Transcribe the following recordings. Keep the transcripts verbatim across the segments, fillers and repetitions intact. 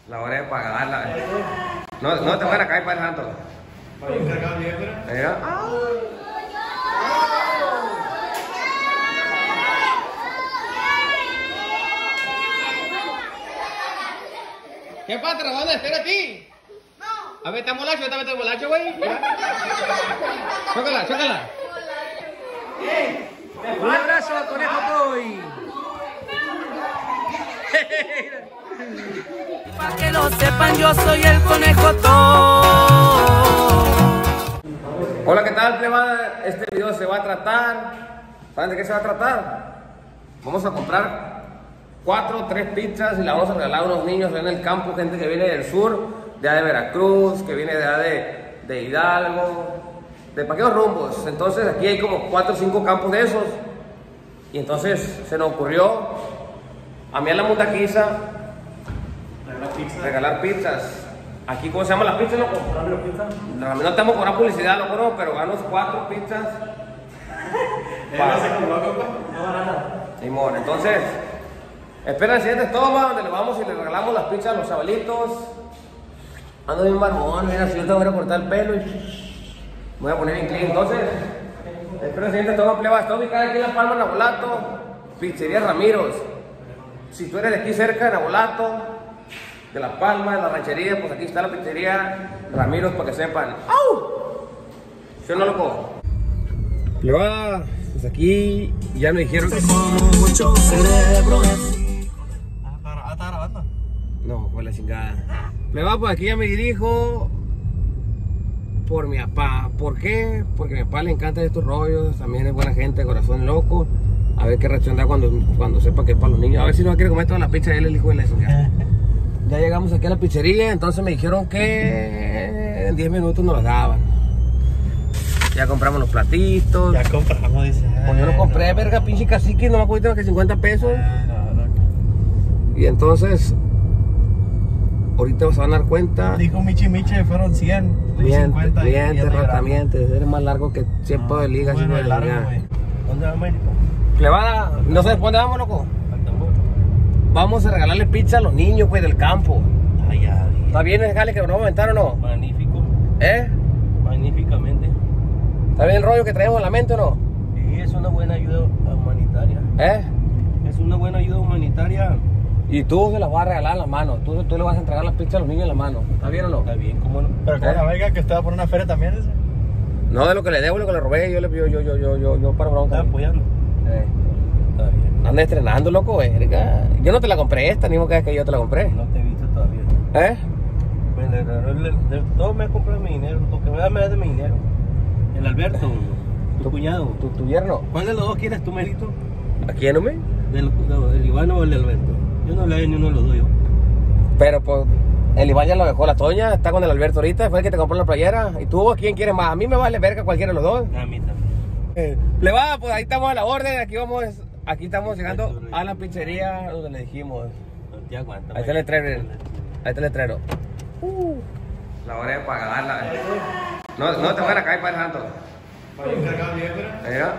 La hora de pagarla. No, no te van a caer para tanto. Mira. ¿Qué pasa? ¿Dónde espera a ti? No. A ver, ¿está molacho? ¿Está metiendo molacho, güey? Chócala, chócala. Un abrazo al Conejo Toy. Para que lo sepan, yo soy el Conejo Toy. Hola, ¿qué tal, plebada? Este video se va a tratar. ¿Saben de qué se va a tratar? Vamos a comprar cuatro, tres pizzas y la vamos a regalar a unos niños en el campo, gente que viene del sur, de allá de Veracruz, que viene de allá de, de Hidalgo, de paqueos rumbos. Entonces aquí hay como cuatro o cinco campos de esos. Y entonces se nos ocurrió a mí a la mundaquiza regalar, pizza. regalar pizzas. Aquí, ¿cómo se llaman las pizzas, loco? Pizza. No, no estamos con una publicidad, loco, no, pero ganos cuatro pizzas. Simón, entonces, espera el siguiente toma donde le vamos y le regalamos las pizzas a los chavalitos. Ando bien barbón, mira, si yo te voy a cortar el pelo y me voy a poner bien clean. Entonces, espera el siguiente toma, pleba. Está ubicada aquí en La Palma, Nabolato, Pizzería Ramiros. Si tú eres de aquí cerca de Nabolato, de La Palma, de la ranchería, pues aquí está la pizzería Ramiros para que sepan. ¡Au! ¿Sí o no, loco? Pleba, pues aquí ya nos dijeron que mucho cerebro. ¿Ah, está grabando? no, fue la chingada. Pleba, pues aquí ya me dirijo por mi papá. ¿Por qué? Porque a mi papá le encantan estos rollos. También es buena gente, corazón loco. A ver qué reacción da cuando, cuando sepa que es para los niños. A ver si no quiere comer toda la pizza. Él es el hijo de la chingada. Ya llegamos aquí a la pizzería. Entonces me dijeron que en diez minutos nos las daban. Ya compramos los platitos. Ya compramos, dice. Pues yo no compré, no, verga, pinche cacique. No me acuerdo que cincuenta pesos. No, no. Y entonces ahorita se van a dar cuenta. Dijo Michi Michi, fueron cien. Miente, cincuenta miente, rata, miente. Eres más largo que cien pedos de liga. Bueno, de largo, liga. güey. ¿Dónde vamos a ir? Plebada, no sé dónde vamos, loco. Vamos a regalarle pizza a los niños, pues, del campo. Ay, ya, bien. ¿Está bien, Jale, que nos vamos a aventar o no? Magnífico. ¿Eh? Magníficamente. ¿Está bien el rollo que traemos en la mente o no? Sí, es una buena ayuda humanitaria. ¿Eh? Es una buena ayuda humanitaria. Y tú se las vas a regalar en la mano. Tú, tú le vas a entregar las pizzas a los niños en la mano. ¿Está bien o no? Está bien, ¿cómo no? Pero con ¿Eh? la verga que usted va por una feria también, ¿eso? No, de lo que le debo, lo que le robé, yo le yo, yo, yo, yo, yo, yo para bronca. Está apoyando. Eh. Está bien. Anda estrenando, loco, verga. Yo no te la compré esta, ni modo que yo te la compré. No te he visto todavía. ¿Eh? Bueno, de, de, de, de, todo me ha comprado mi dinero. Lo que me da, me da de mi dinero. El Alberto, tu, tu cuñado. ¿Tu, tu yerno? ¿Cuál de los dos quieres tú, Merito? ¿A quién, no me? ¿Del, del Iván o el Alberto? Yo no le doy ni uno de los dos, yo. Pero pues el Iván ya lo dejó, la Toña está con el Alberto ahorita, fue el que te compró la playera. ¿Y tú a quién quieres más? A mí me vale verga cualquiera de los dos. A mí también. Eh, le va, pues ahí estamos a la orden, aquí vamos, aquí estamos llegando a la pizzería donde le dijimos. No te aguanta. Ahí está el letrero, ahí está el letrero. Uh, la hora de pagarla. No, no te van a caer para tanto. Mira.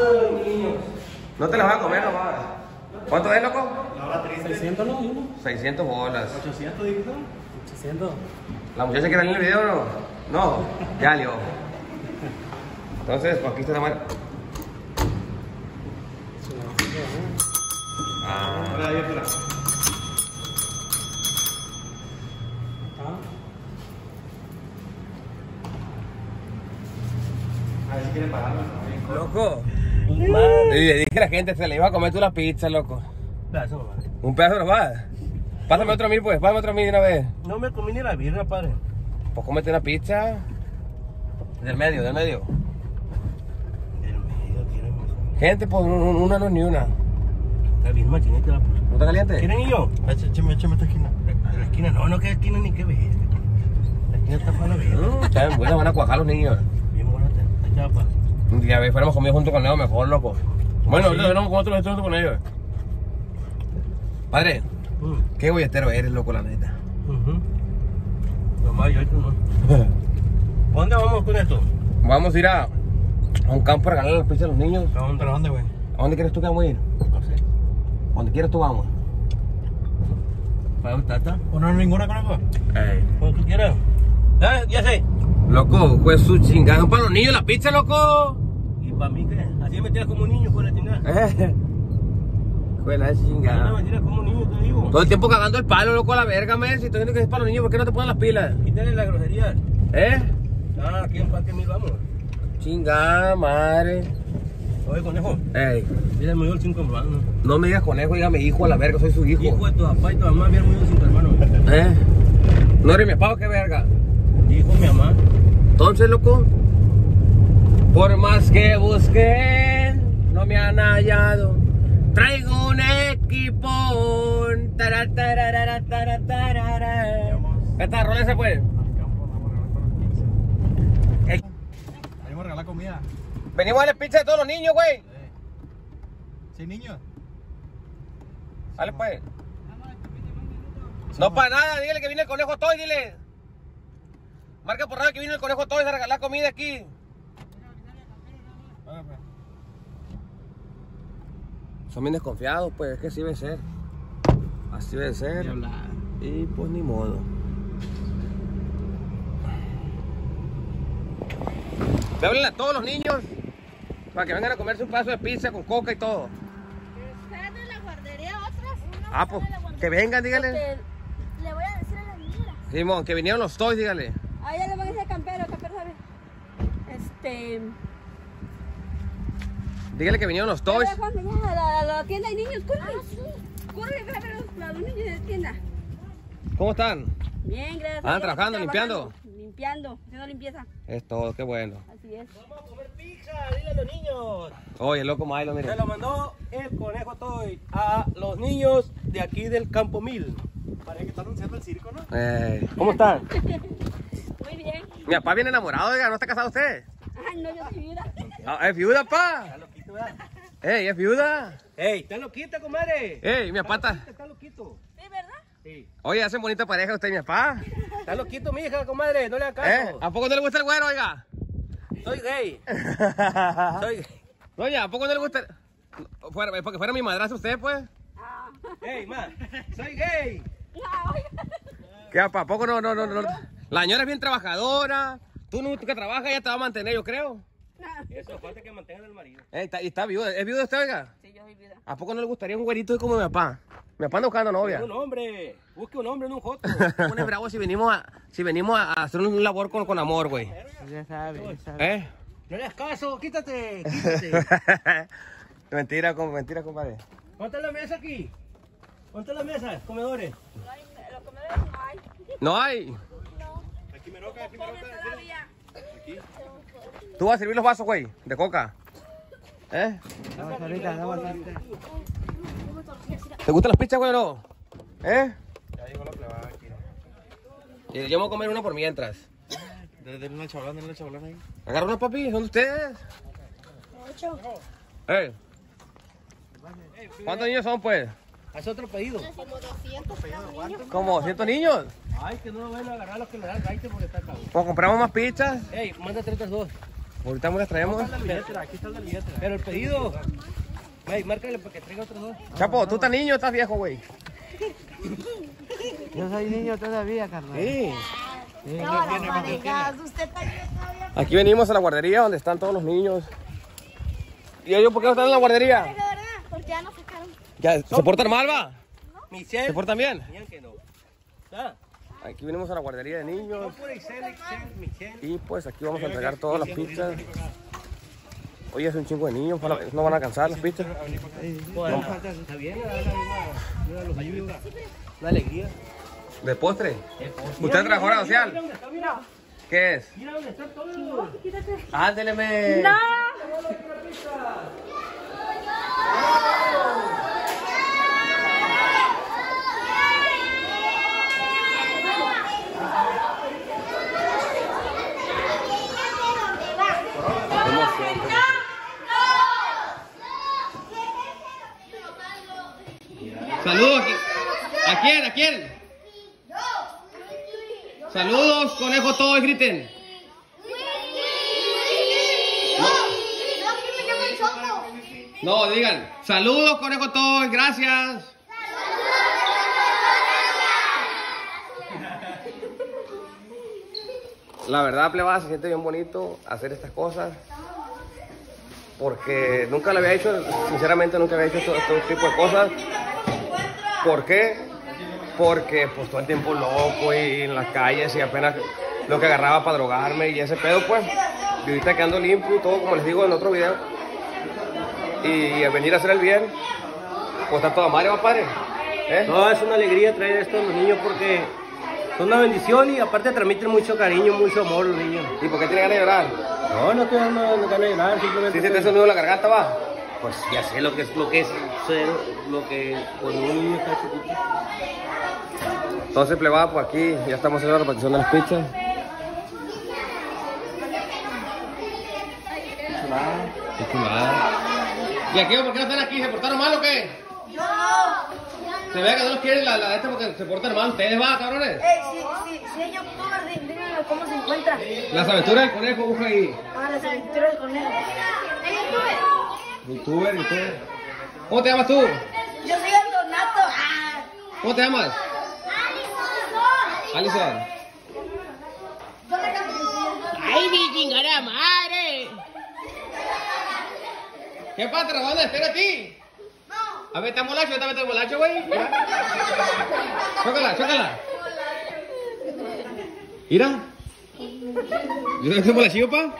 No te las vas a comer nomás. ¿Cuánto es, loco? seiscientos no, uno. seiscientos bolas. ochocientos, dijo. ochocientos. ¿La muchacha quiere salir en el video o no? No, ya lió. Entonces, pues aquí está la mano. Ah. Espera, ahí, espera. A ver si quiere pagarlo. Loco. Y le dije a la gente, se le iba a comer tú la pizza, loco. Pedazo nomás. Un pedazo nomás. Pásame otro mil, pues, pásame otro mil de una vez. No me comí ni la birra, padre. Pues cómete una pizza. Del medio, del medio. Del medio, quieren. Gente, pues una no es ni una. Está bien machinita la puta. ¿No está caliente? ¿Quieren y yo? Échame, échame esta esquina. La esquina, no, no, que esquina ni que ver. La esquina está para la vida. Mm, está bien buena, van a cuajar los niños. Bien buena, está chapa. Un día a fuéramos comidos junto con ellos, mejor, loco. Bueno, Sí. ahorita no con otros junto con ellos. Padre, Mm. qué bolletero eres, loco, la neta. Uh-huh. Nomás yo, tú no. ¿Dónde vamos con esto? Vamos a ir a, a un campo a regalar las pizzas a los niños. ¿A dónde, ¿a dónde, güey? ¿A dónde quieres tú que vamos a ir? No sé. ¿A dónde quieres tú vamos? ¿Para un tata? ¿O no hay ninguna conejo? Ey. Como tú quieras. ¿Ah? Ya sé. Loco, pues su chingada. Para los niños la pizza, loco. ¿Y para mí qué? Así me tiras como un niño, pues la chingada. Eh. Buena No chingada. me tiras como un niño, te digo. Todo el tiempo cagando el palo, loco, a la verga, men. Si estoy viendo que es para los niños, ¿por qué no te ponen las pilas? Quítale la grosería. ¿Eh? Ah, aquí en Parque Mil vamos. Chingada madre. Oye, conejo. Ey. Mira, me dio el cinco hermanos. No me digas conejo, dígame hijo a la verga, soy su hijo. Hijo de tu papá y tu mamá, habían murido cinco hermanos. ¿Eh? ¿No eres mi papá o qué verga? Dijo mi mamá. Entonces, loco, por más que busquen, no me han hallado. Traigo un equipón. Tara, tararara, tara, tarara. Esta rola se puede. Venimos a regalar comida. Venimos a darle pizza de todos los niños, güey. ¿Sí, niños? Dale, pues. No para nada, dígale que viene el conejo Toy, dile. Marca por radio que vino el conejo Toy a regalar comida aquí. Vale, pues. Son bien desconfiados, pues, es que así debe ser. Así debe ser. Y pues ni modo. Le hablan a todos los niños para que vengan a comerse un pedazo de pizza con coca y todo. ¿Están en la guardería otras? Ah, pues, que vengan, dígale. Porque le voy a decir a la niñera. Simón, que vinieron los Toys, dígale. Ah, ya le van a decir a Campero, Campero sabe. Este... Dígale que vinieron los Toys. Ya, Juan, ya, a la, a la tienda de niños, corre. Corre, ve a ver a los, los niños de la tienda. ¿Cómo están? Bien, gracias. ¿Andan a Dios, trabajando, trabajando, Limpiando, haciendo limpieza. Es todo, qué bueno. Así es. Vamos a comer pizza, dile a los niños. Oye, loco Milo, Se mire. lo mandó el conejo Toy a los niños de aquí del Campo Mil. Parece que está anunciando el circo, ¿no? Eh, ¿Cómo están? Muy bien. Mi papá viene enamorado, oiga, ¿no está casado usted? Ay, no, yo soy viuda. Ah, ¿es viuda, pa? Está loquito, ¿verdad? Ey, ¿es viuda? Ey, está loquita, comadre. Ey, mi papá está... Está loquito. ¿Sí, verdad? Sí. Oye, hacen bonita pareja usted y mi papá. Está loquito, mi hija, comadre. No le hagas ¿Eh? caso. ¿A poco no le gusta el güero, oiga? Soy gay. Soy gay. Oye, ¿a poco no le gusta el... Fuera, porque fuera mi madrazo usted, pues. Ah. Ey, ma. Soy gay. Ah, oiga. ¿Qué, papá? ¿A poco no, no, no, no? La señora es bien trabajadora. Tú no que trabajas, ella te va a mantener, yo creo. Eso, falta que mantengan al marido. Eh, está, y está viuda. ¿Es viuda usted, oiga? Sí, yo soy viuda. ¿A poco no le gustaría un güerito como mi papá? Mi papá anda buscando novia. Un hombre. Busque un hombre, no un joto. ¿Cómo es bravo si venimos a, si venimos a hacer un labor con, con amor, güey? Ya sabe, ya sabe. ¿Eh? No le hagas caso. Quítate. Quítate. mentira, com- mentira, compadre. ¿Dónde está la mesa aquí? ¿Dónde está la mesa? Comedores. No hay, lo que me ven no hay. No hay. No. Aquí me roca, aquí me Pobre roca. todavía. ¿Tú vas a servir los vasos, güey? De coca. ¿Eh? Vamos ahorita, vamos ahorita. ¿Te gustan las pizzas, güey, o no? ¿Eh? Ya dijo la plebada aquí. Y yo me voy a comer una por mientras. Denle una chablán, denle una chablán ahí. Agarra una, papi. ¿Son de ustedes? Ocho. ¿Eh? ¿Cuántos niños son, pues? Haz otro pedido. Como doscientos niños. ¿Como cientos niños? Ay, que no lo vayan a agarrar los que le dan raite porque está cabrón. ¿O compramos más pizzas? Ey, manda treinta y dos. Ahorita me las traemos. Aquí está la billetera, aquí está la billetera. Pero el pedido. Ey, márcale para que traiga otros dos. Chapo, ¿tú estás niño o estás viejo, güey? Yo soy niño todavía, carnal. Sí. No, las parejas, usted también todavía. Aquí venimos a la guardería donde están todos los niños. ¿Y ellos por qué no están en la guardería? ¿De verdad? Porque ya nos sacaron. Ya, ¿se portan mal, va? Michelle. ¿Se portan bien? Miren que no. ¿Ah? Aquí venimos a la guardería de niños. Por Excel, Excel, Michelle. Y pues aquí vamos a entregar todas las pizzas. Oye, es un chingo de niños, para- no van a alcanzar las pizzas. Bueno, está bien, le da la misma- le da los ayuda. La alegría. ¿De postre? Eh, pues, ¿Usted mira, es trabajadora mira, social? Mira dónde está, mira. ¿Qué es? Mira dónde está todo. Ándele, me. ¡No! Saludos. ¿A quién? ¿A quién? Saludos, conejo, todos griten. No, digan. Saludos, conejo, todos, gracias. La verdad, plebada, se siente bien bonito hacer estas cosas. Porque nunca lo había hecho, sinceramente nunca había hecho este, este tipo de cosas. ¿Por qué? Porque pues todo el tiempo loco y en las calles y apenas lo que agarraba para drogarme y ese pedo pues. Y ahorita quedando limpio y todo, como les digo en otro video. Y, y venir a hacer el bien, pues está toda madre, va padre. ¿Eh? No, es una alegría traer esto a los niños porque son una bendición y aparte transmiten mucho cariño, mucho amor los niños. ¿Y por qué tiene ganas de llorar? No, no tengo ganas de llorar, simplemente... ¿Sí se te hace un nudo en la garganta, va? Pues ya sé lo que es, lo que es ser, lo que cuando un niño está chiquito. Entonces, plebada, pues aquí ya estamos haciendo la repartición de las pizzas. Qué chulada. ¿Y aquí por qué no están aquí? ¿Se portaron mal o qué? Yo no. Se ve que no los quieren la, la de esta porque se portan mal. ¿Ustedes va, cabrones? Eh, sí, sí, señor youtuber, dí- díganme cómo se encuentra. Las aventuras del conejo, busca ahí. Ah, las aventuras del conejo. Youtuber, youtuber. ¿Cómo te llamas tú? Yo soy el Donato. Ah. ¿Cómo te llamas? Alison. ¡Ay, mi chingada madre! ¿Qué pasa, Rabón? ¿Espera a ti? A ver, ¿estás molacho? ¿Estás metiendo molacho, güey? Chócala, chócala. Mira. ¿Yo no estoy molachillo, pa?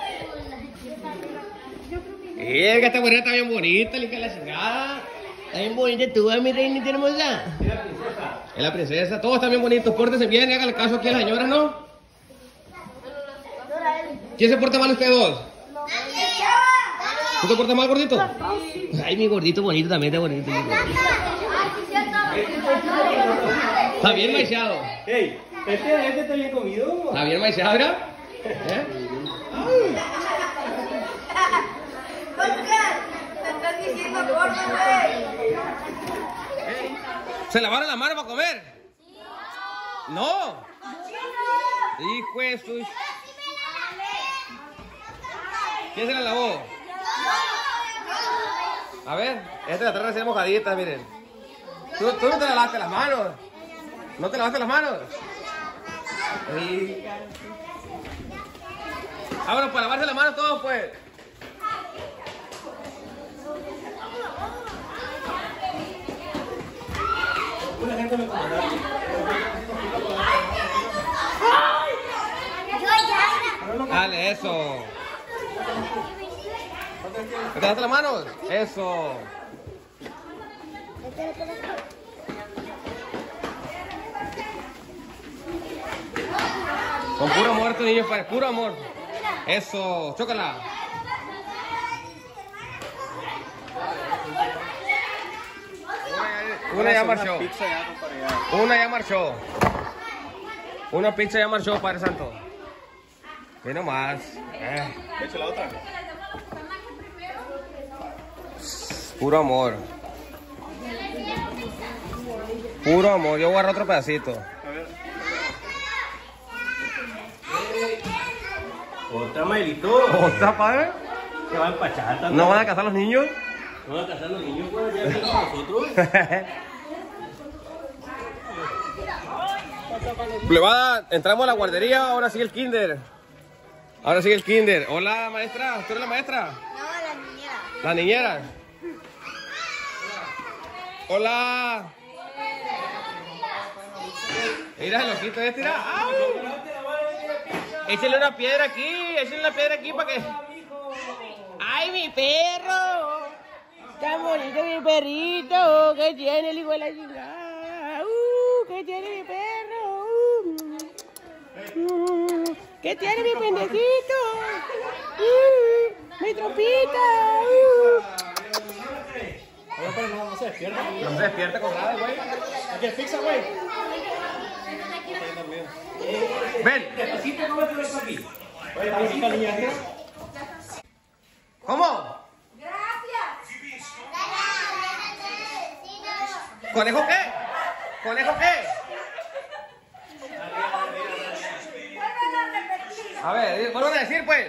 Eh, que esta mujer está bien bonita, lica la chingada. Está bien bonita tú, mi reina hermosa. Es la princesa, todos están bien bonitos. Pórtense bien, háganle caso aquí a la señora, ¿no? ¿Quién se porta mal ustedes dos? ¿Tú te portas mal, gordito? Ay, mi gordito bonito también está bonito. Está bien maiciado. Hey, este, este está bien comido. Está bien maiciado, ¿verdad? ¿Eh? ¿Se lavaron las manos para comer? No. Hijo de su... ¿Quién se la lavó? A ver, esta la trae recién mojadita, miren. ¿Tú, tú no te lavaste las manos? ¿No te lavaste las manos? Sí. Ah, bueno, pues lavarse las manos todos, pues. Una gente me comandaron. Dale, eso. ¿Te lavaste las manos? Eso. Con puro amor, estos niños, padre, puro amor. Eso, chócala. Una ya marchó. Una ya marchó. Una pizza ya marchó, Padre Santo. Ve nomás. Eh. Echa la otra. Puro amor. Puro amor. Yo voy a agarrar otro pedacito. Otra mailito. ¿Otra, padre? Se va a empachar también. ¿No van a casar los niños? No van a casar los niños, pues, ya vienen con nosotros. Plebada, entramos a la guardería, ahora sigue el kinder. Ahora sigue el kinder. Hola, maestra. ¿Tú eres la maestra? No, la niñera. La niñera. Hola. Mira el loquito este, mira. ¡Ay! Échale una piedra aquí, échale una piedra aquí para que... ¡Ay, mi perro! ¡Está bonito mi perrito! ¿Qué tiene el hijo de la chingada? Uh, ¿Qué tiene mi perro? Uh, ¿Qué tiene mi pendejito? Uh, ¡Mi trompita! Uh. No, no se despierta. No se despierta con nada, güey. Aquí fixa, güey. Ven. ¿Cómo? ¿Conejo qué? ¿Conejo qué? A ver, vuelvan a decir pues.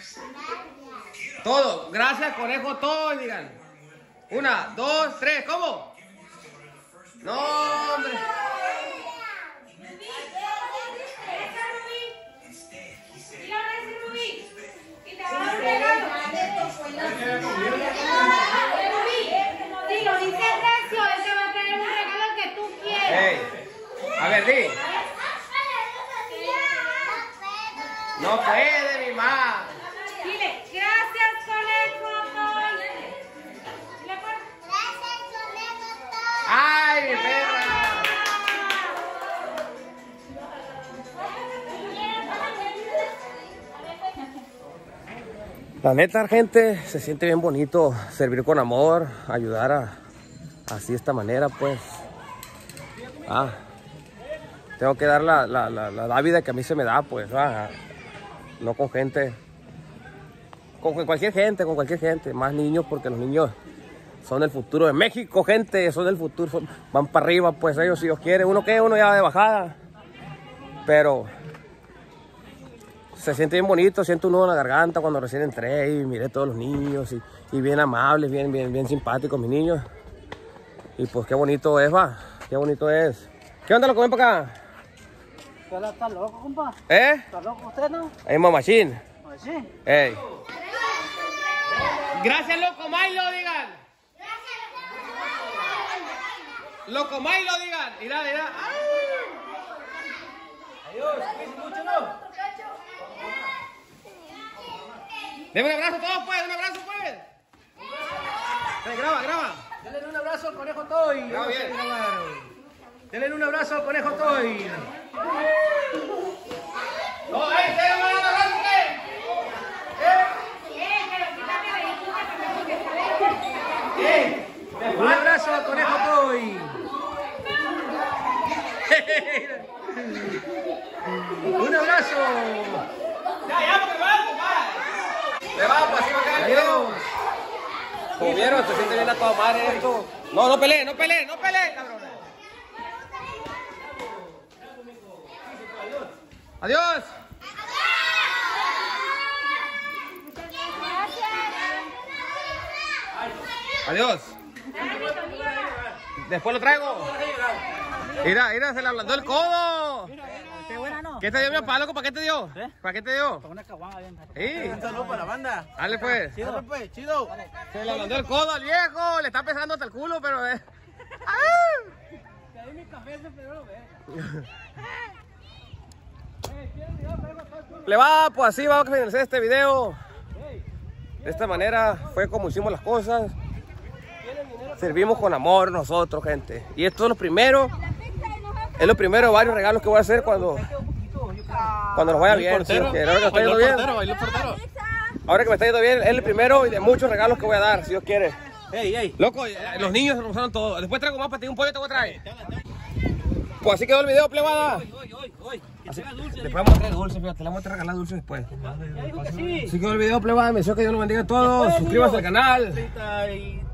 Todo. Gracias, conejo, todo. Digan. Una, dos, tres. ¿Cómo? No, hombre. No puede, mi mamá. Dile, gracias, conejo. Dile, pues. ¡Ay, mi perra! La neta, gente, se siente bien bonito servir con amor, ayudar a, así de esta manera, pues. Ah, tengo que dar la, la, la, la vida que a mí se me da, pues, ah, no con gente, con cualquier gente, con cualquier gente, más niños, porque los niños son el futuro de México, gente, son el futuro, son, van para arriba, pues ellos si Dios quiere, uno que uno ya va de bajada, pero se siente bien bonito, siento un nudo en la garganta cuando recién entré y miré todos los niños y, y bien amables, bien, bien, bien simpáticos mis niños. Y pues qué bonito es, va, qué bonito es. ¿Qué onda, loco? Ven para acá. ¿Está loco, compa? ¿Eh? ¿Está loco usted, no? Ahí, mamachín. ¿Sí? Ey. Gracias, loco Milo, digan. Loco Milo, digan. Mira, mira. Adiós, cuídense mucho, ¿no? Deme un abrazo a todos, pues, un abrazo, pues. Ven, graba, graba. Denle un abrazo al conejo Toy. Graba bien. Denle un abrazo al conejo Toy. No, ahí, déjame un abrazo, pues. Un abrazo al conejo Toy. Un abrazo. Ya, ya, porque va, compadre. Le va, pues, así va a quedar el video. Como vieron, se siente bien a toda madre esto. No, no peleen, no peleen, no peleen, cabrón. Adiós. Adiós. Después lo traigo. Mira, mira, se le ablandó el codo. ¿Qué buena, no? ¿Qué te dio mi papá, loco? ¿Para qué te dio? ¿Eh? ¿Para qué te dio? Con una caguama bien. Sí. Un saludo para la banda. Dale, pues. Chido, pues, chido. Se le ablandó el codo al viejo. Le está pesando hasta el culo, pero... Eh. Que ahí mi café se pero lo ve. Le va, pues así va a finalizar este video. De esta manera fue como hicimos las cosas. Servimos con amor nosotros, gente. Y esto es lo primero. Es lo primero de varios regalos que voy a hacer cuando Cuando nos vaya bien. ¿Sí? Ahora que me está yendo bien. Ahora que me está yendo bien, es el primero y de muchos regalos que voy a dar, si Dios quiere. Ey, ey. Loco, los niños se lo usaron todo. Después traigo más para ti, un pollo te voy a traer. Pues así quedó el video, plebada. Así, después vamos a traer dulces, fíjate, le vamos a regalar dulces después. Así quedó el video, plebada. Me deseo que Dios los bendiga a todos. Suscríbanse al canal.